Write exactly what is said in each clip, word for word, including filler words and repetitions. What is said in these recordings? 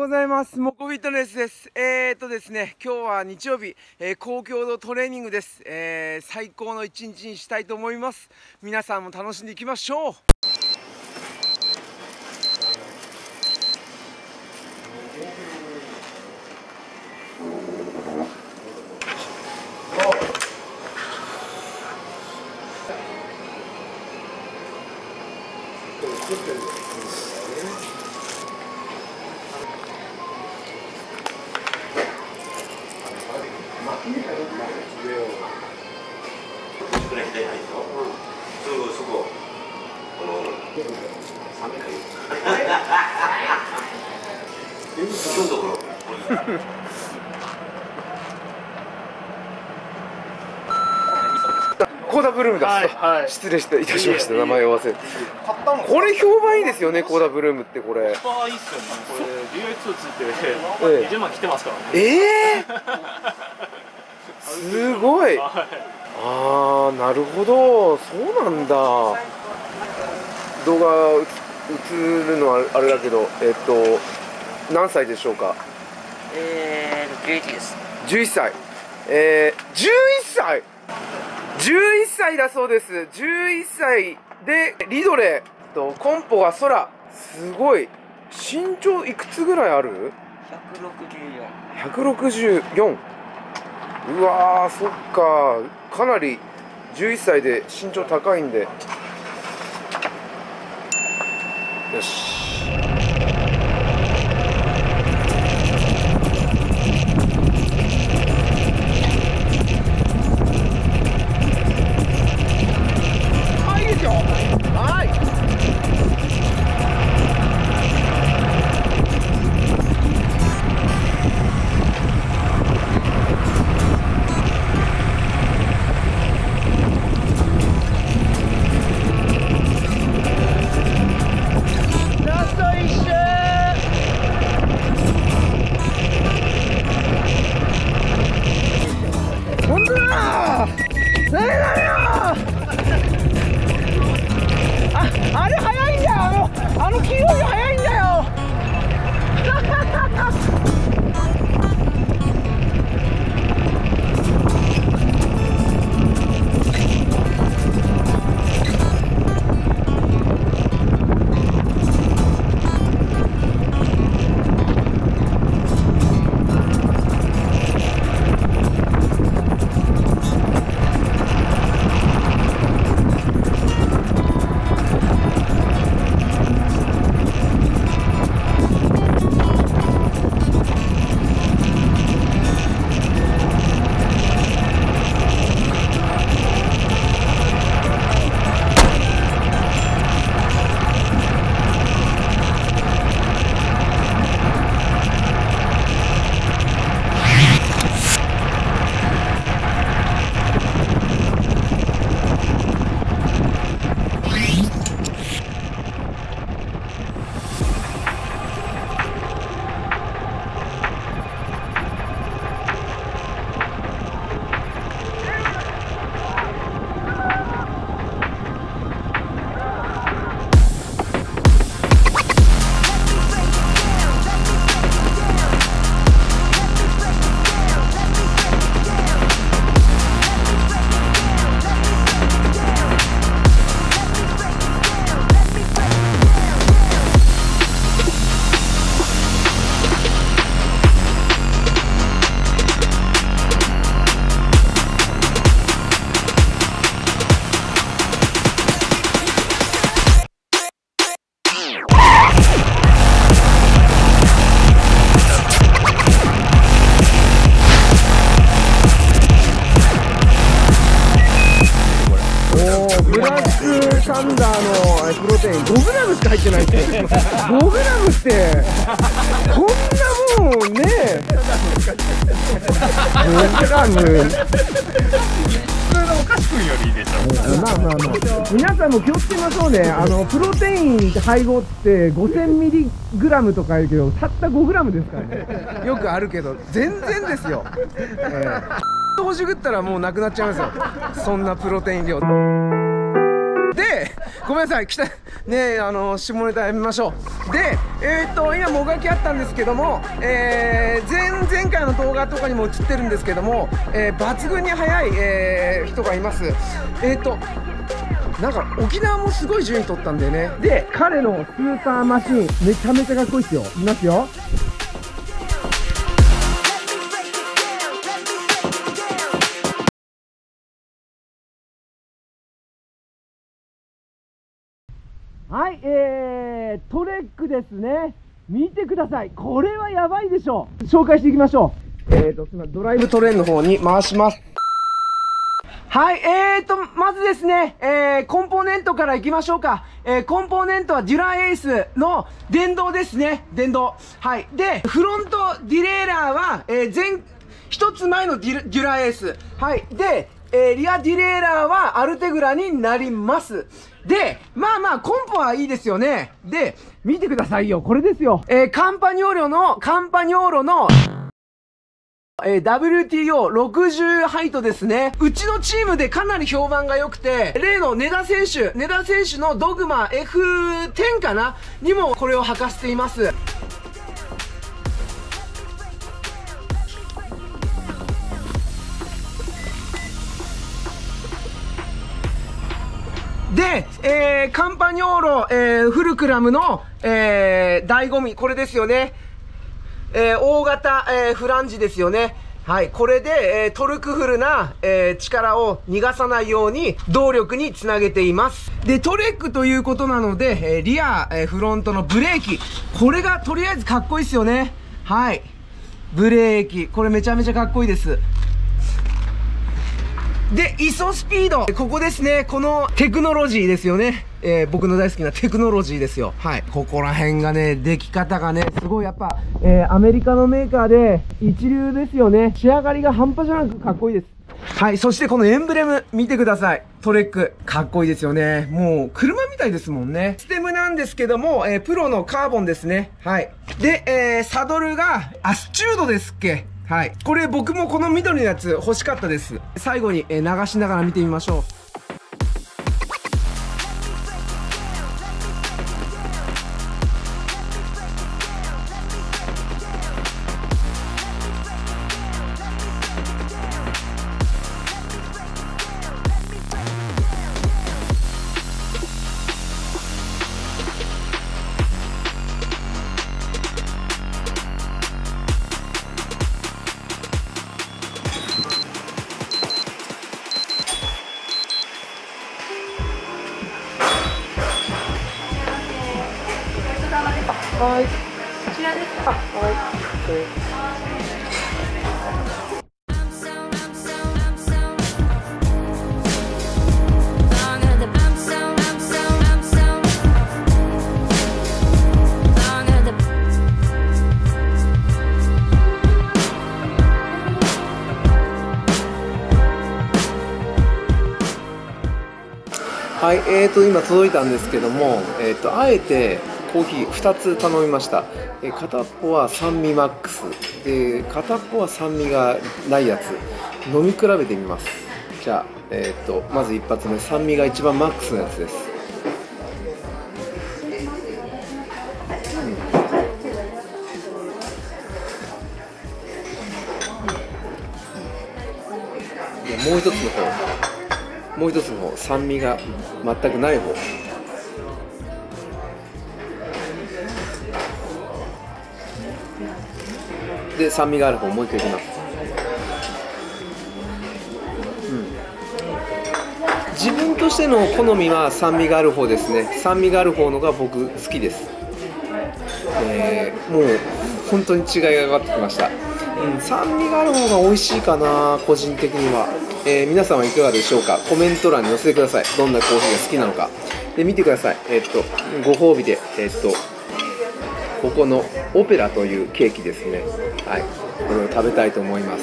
ございます。モコフィットネスです。えー、っとですね、今日は日曜日、えー、高強度トレーニングです。えー、最高の一日にしたいと思います。皆さんも楽しんでいきましょう。 コーダブルームだ、はいはい、失礼していたしました、名前を忘れて。これ評判いいですよね、コーダブルームって。これ評判いいっすよね。これ ディーアイツー ついてにじゅうまん来てますからね。 ええー、すごい。ああ、なるほど、そうなんだ。動画映るのはあれだけど、えっと何歳でしょうか。 えー、じゅういちです。 じゅういっさい。えー、じゅういっさいじゅういっさいだそうです。じゅういっさいでリドレーとコンポが空。すごい。身長いくつぐらいある？ ひゃくろくじゅうよん。 ひゃくろくじゅうよん。うわー、そっか。かなりじゅういっさいで身長高いんで。よし。 あれ速いんだよ、あの、あの黄色い速いんだよ。サンダーのプロテイン ごグラム しか入ってないって。ごグラム ってこんなもんね。ごグラム普通のお菓子食うよりいいでしょ。 まあまあまあ、皆さんも気をつけましょうね。あのプロテイン配合ってごせんミリグラムとか言うけど、たった ごグラム ですからね。よくあるけど全然ですよ。えー、ほじくったらもうなくなっちゃいますよ、そんなプロテイン量で。こごめんなさい、来たね、あの下ネタやめましょう。で、えー、っと今もがきあったんですけども、えー、前前回の動画とかにも映ってるんですけども、えー、抜群に速い、えー、人がいます。えー、っとなんか沖縄もすごい順位取ったんだよね。で、 彼のスーパーマシンめちゃめちゃかっこいいですよ。いきますよ。はい、えー、トレックですね。見てください。これはやばいでしょう。紹介していきましょう。 えーと、すみません、ドライブトレーンの方に回します。はい、えーと、まずですね、えー、コンポーネントからいきましょうか。えー、コンポーネントはデュラエースの電動ですね。電動。はい。で、フロントディレイラーは、えー、前、一つ前のデュデュラエース。はい。で、えー、リアディレイラーはアルテグラになります。で、まあまあ、コンポはいいですよね。で、 見てくださいよ。これですよ。 えー、カンパニョーロの、カンパニョーロの、えー、ダブリューティーオーろくじゅう ハイトですね。うちのチームでかなり評判が良くて、例の根田選手、根田選手のドグマ エフテン かなにもこれを履かせています。で、えー、カンパニョーロ、えー、フルクラムの、えー、醍醐味、これですよね。えー、大型、えー、フランジですよね。はい。これで、えー、トルクフルな、えー、力を逃がさないように、動力につなげています。で、トレックということなので、えー、リア、えー、フロントのブレーキ。これがとりあえずかっこいいですよね。はい。ブレーキ。これめちゃめちゃかっこいいです。で、イソスピード。ここですね。このテクノロジーですよね。えー、僕の大好きなテクノロジーですよ。はい。ここら辺がね、出来方がね、すごいやっぱ、 えー、アメリカのメーカーで一流ですよね。仕上がりが半端じゃなくかっこいいです。 はい。そしてこのエンブレム見てください。トレック。かっこいいですよね。もう、車みたいですもんね。ステムなんですけども、えー、プロのカーボンですね。はい。で、えー、サドルがアスチュードですっけ。はい。これ僕もこの緑のやつ欲しかったです。最後に、えー、流しながら見てみましょう。はい。こちらですか。はい。はい、えーと今届いたんですけども、えーとあえてコーヒーふたつ頼みました。えー、片っぽは酸味マックスで、片っぽは酸味がないやつ、飲み比べてみます。じゃあ、えーとまず一発目、酸味が一番マックスのやつです。うん、でもう一つの方もう一つの方酸味が全くない方。で、酸味がある方もう一回いきます。うん、自分としての好みは酸味がある方ですね。酸味がある方のが僕好きです。えー、もう本当に違いが分かってきました。うん、酸味がある方が美味しいかな、個人的には。えー、皆さんはいかがでしょうか。コメント欄に寄せてください。どんなコーヒーが好きなのか。で、見てください。えー、っとご褒美で、えー、っとここのオペラというケーキですね。はい、これを食べたいと思います。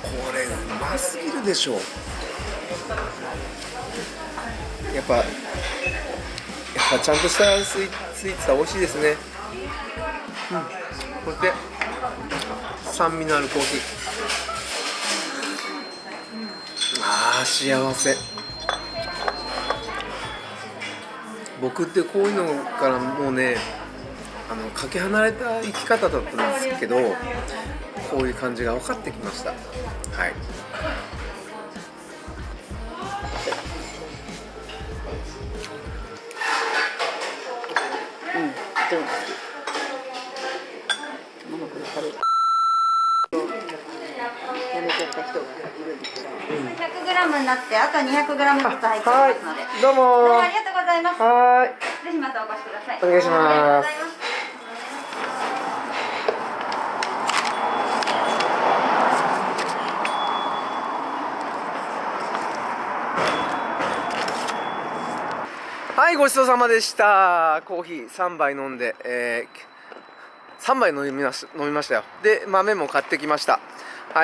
れうますぎるでしょ。やっぱやっぱちゃんとしたスイスイーツは美味しいですね。うん、そして酸味のあるコーヒー。あー幸せ。僕ってこういうのからもうね、あのかけ離れた生き方だったんですけど、こういう感じが分かってきました。はい。 うん、どうやめちゃった人がいるんですけど、ひゃくグラムになってあとにひゃくグラムずつ入っていますので、 どうもどうもありがとうございます。 はい。 ぜひまたお越しください。 お願いします。 ありがとうございます。 はい、ごちそうさまでした。コーヒーさんばい飲んで、えー、さんばい飲みまし、飲みましたよ。で、豆も買ってきました。はい。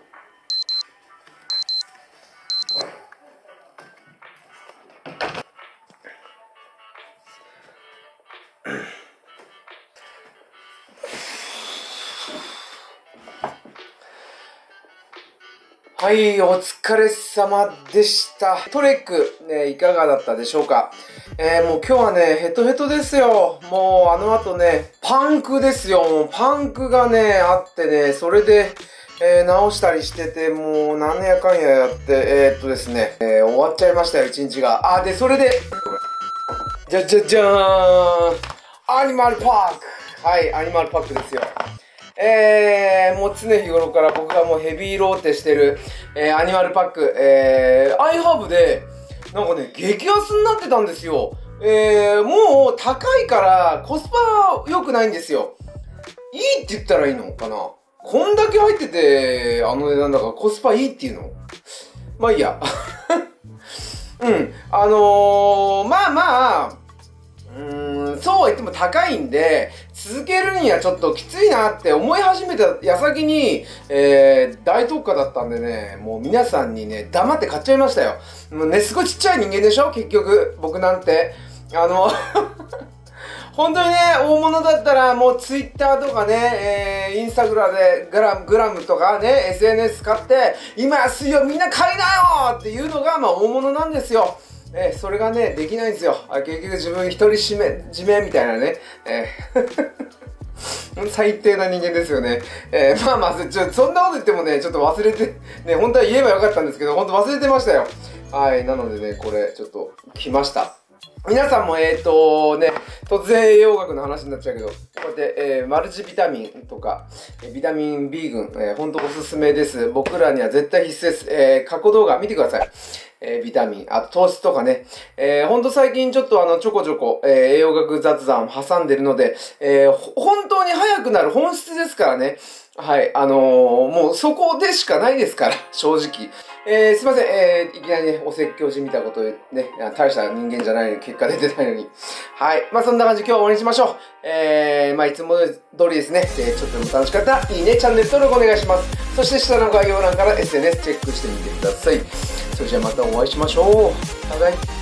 はい、お疲れ様でした。トレック、ね、いかがだったでしょうか。えー、もう今日はね、ヘトヘトですよ。もうあの後ね、パンクですよ。もうパンクがね、あってね、それで、えー、直したりしてて、もうなんやかんややって、えー、っとですね、えー、終わっちゃいましたよ、一日が。あ、で、それで、じゃじゃじゃーん、アニマルパーク。はい、アニマルパークですよ。えー、もう常日頃から僕がもうヘビーローテしてる、えー、アニマルパック、えー、アイハーブで、なんかね、激安になってたんですよ。えー、もう高いからコスパ良くないんですよ。いいって言ったらいいのかな？こんだけ入ってて、あの値段だからコスパいいっていうの？まあいいや。うん。あのー、まあまあ、うーん、そうは言っても高いんで、続けるにはちょっときついなって思い始めた矢先に、えー、大特価だったんでね、もう皆さんにね、黙って買っちゃいましたよ。もうね、すごいちっちゃい人間でしょ結局、僕なんて。あの、本当にね、大物だったらもうツイッターとかね、えー、インスタグラでグラム、グラムとかね、エスエヌエス 使って、今安いよみんな買いなよっていうのが、まあ大物なんですよ。えー、それがね、できないんですよ。あ、結局自分一人占め、自明みたいなね。えー、最低な人間ですよね。えー、まあまあ、ちょ、そんなこと言ってもね、ちょっと忘れて、ね、本当は言えばよかったんですけど、本当忘れてましたよ。はい、なのでね、これ、ちょっと、来ました。皆さんも、えーとね、突然栄養学の話になっちゃうけど、こうやって、えー、マルチビタミンとか、ビタミン B 群、えー、ほんとおすすめです。僕らには絶対必須です。えー、過去動画見てください。えー、ビタミン、あと糖質とかね。えー、ほんと最近ちょっとあの、ちょこちょこ、えー、栄養学雑談を挟んでるので、えー、本当に早くなる本質ですからね。はい、あのー、もうそこでしかないですから、正直。えー、すいません、えー、いきなりね、お説教じみたことね、大した人間じゃないのに、結果出てないのに。はい。まあ、そんな感じで今日は終わりにしましょう。えー、まあ、いつも通りですね、えー、ちょっとでも楽しかったら、いいね、チャンネル登録お願いします。そして下の概要欄から エスエヌエス チェックしてみてください。それじゃあまたお会いしましょう。バイバイ。